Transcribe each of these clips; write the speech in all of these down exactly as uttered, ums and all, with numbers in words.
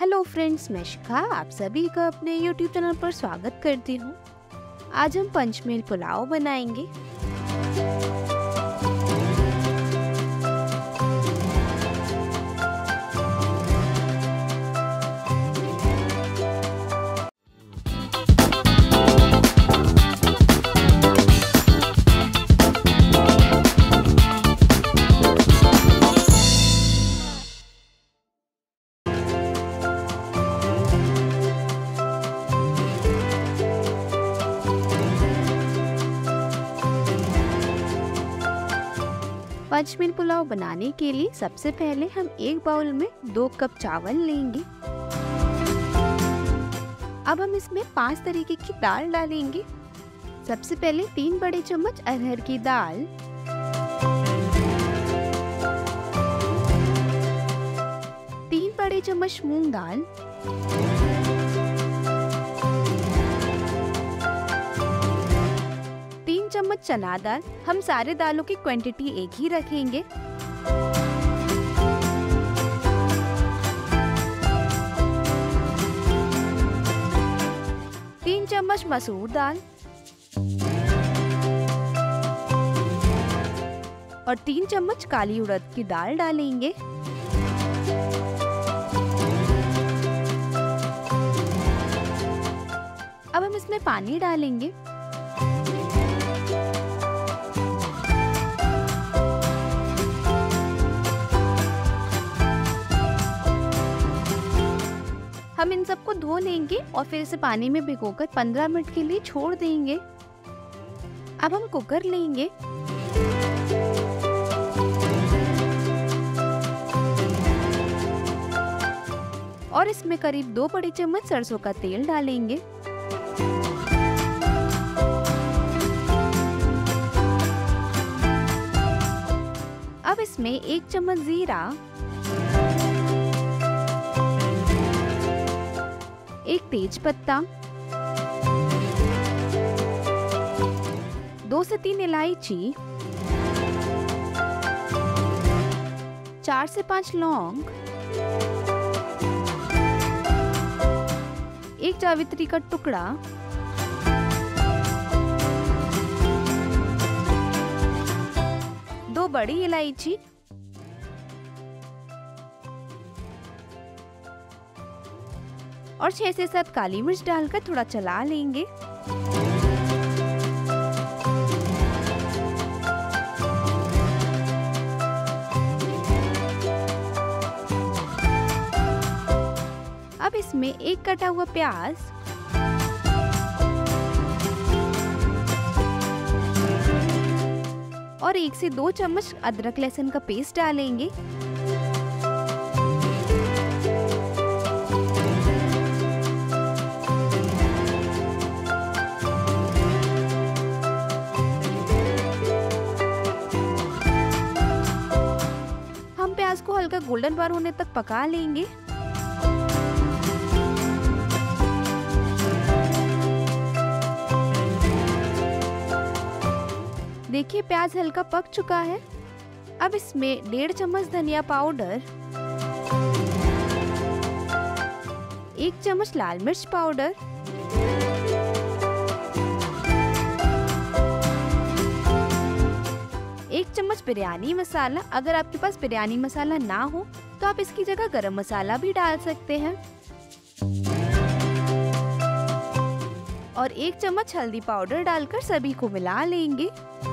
Hello friends, मैं शिखा आप सभी का अपने यूट्यूब चैनल पर स्वागत करती हूँ। आज हम पंचमेल पुलाव बनाएंगे। पंचमेल पुलाव बनाने के लिए सबसे पहले हम एक बाउल में दो कप चावल लेंगे। अब हम इसमें पांच तरीके की दाल डालेंगे। सबसे पहले तीन बड़े चम्मच अरहर की दाल, तीन बड़े चम्मच मूंग दाल, तीन चम्मच चना दाल। हम सारे दालों की क्वांटिटी एक ही रखेंगे। तीन चम्मच मसूर दाल और तीन चम्मच काली उड़द की दाल डालेंगे। अब हम इसमें पानी डालेंगे। हम इन सबको धो लेंगे और फिर इसे पानी में भिगोकर पंद्रह मिनट के लिए छोड़ देंगे। अब हम कुकर लेंगे। और इसमें करीब दो बड़े चम्मच सरसों का तेल डालेंगे। अब इसमें एक चम्मच जीरा, एक तेज पत्ता, दो से तीन इलायची, चार से पांच लौंग, एक जावित्री का टुकड़ा, दो बड़ी इलायची और छह से सात काली मिर्च डालकर थोड़ा चला लेंगे। अब इसमें एक कटा हुआ प्याज, और एक से दो चम्मच अदरक लहसुन का पेस्ट डालेंगे। प्याज को हल्का गोल्डन ब्राउन होने तक पका लेंगे। देखिए प्याज हल्का पक चुका है। अब इसमें डेढ़ चम्मच धनिया पाउडर, एक चम्मच लाल मिर्च पाउडर, एक चम्मच बिरयानी मसाला। अगर आपके पास बिरयानी मसाला ना हो तो आप इसकी जगह गरम मसाला भी डाल सकते हैं। और एक चम्मच हल्दी पाउडर डालकर सभी को मिला लेंगे।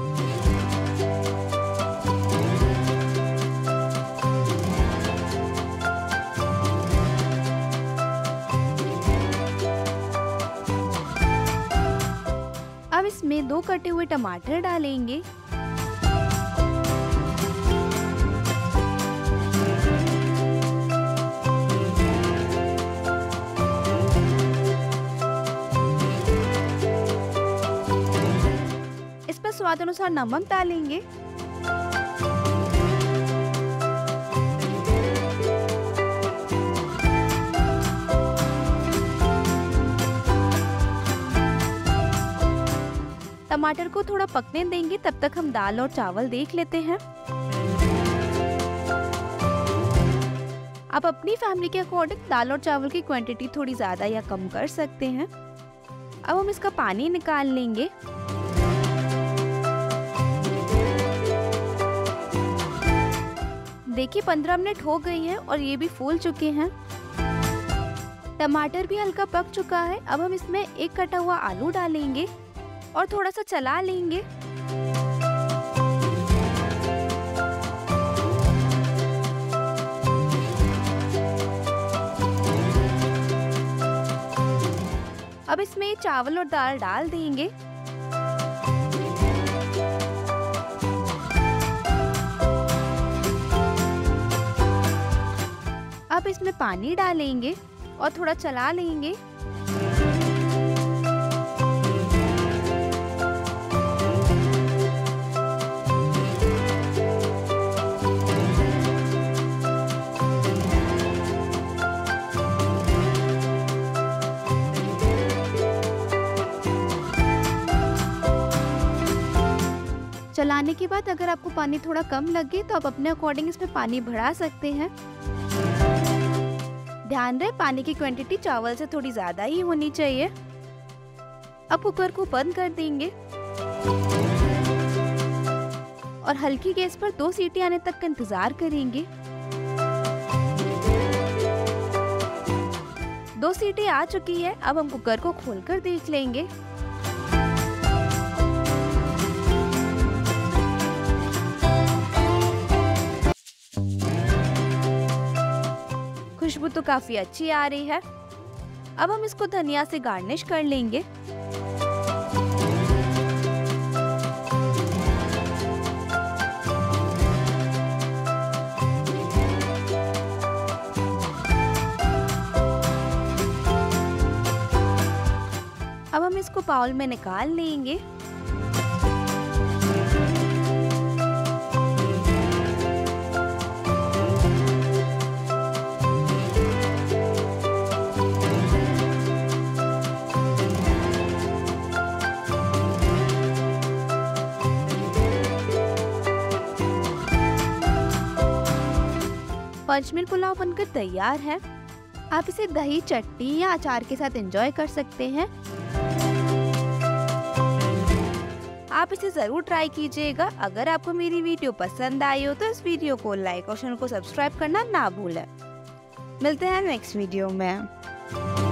अब इसमें दो कटे हुए टमाटर डालेंगे। स्वाद अनुसार नमक डालेंगे। टमाटर को थोड़ा पकने देंगे, तब तक हम दाल और चावल देख लेते हैं। आप अपनी फैमिली के अकॉर्डिंग दाल और चावल की क्वांटिटी थोड़ी ज़्यादा या कम कर सकते हैं। अब हम इसका पानी निकाल लेंगे। देखिए पंद्रह मिनट हो गई है और ये भी फूल चुके हैं। टमाटर भी हल्का पक चुका है। अब हम इसमें एक कटा हुआ आलू डालेंगे और थोड़ा सा चला लेंगे। अब इसमें चावल और दाल डाल देंगे। अब इसमें पानी डालेंगे और थोड़ा चला लेंगे। चलाने के बाद अगर आपको पानी थोड़ा कम लगे तो आप अपने अकॉर्डिंग इसमें पानी बढ़ा सकते हैं। ध्यान रहे पानी की क्वांटिटी चावल से थोड़ी ज्यादा ही होनी चाहिए। अब कुकर को बंद कर देंगे और हल्की गैस पर दो सीटी आने तक का इंतजार करेंगे। दो सीटी आ चुकी है। अब हम कुकर को खोलकर देख लेंगे। खुशबू तो काफी अच्छी आ रही है। अब हम इसको धनिया से गार्निश कर लेंगे। अब हम इसको बाउल में निकाल लेंगे। पंचमेल पुलाव बनकर तैयार है। आप इसे दही, चटनी या अचार के साथ एंजॉय कर सकते हैं। आप इसे जरूर ट्राई कीजिएगा। अगर आपको मेरी वीडियो पसंद आई हो तो इस वीडियो को लाइक और चैनल को सब्सक्राइब करना ना भूलें। मिलते हैं नेक्स्ट वीडियो में।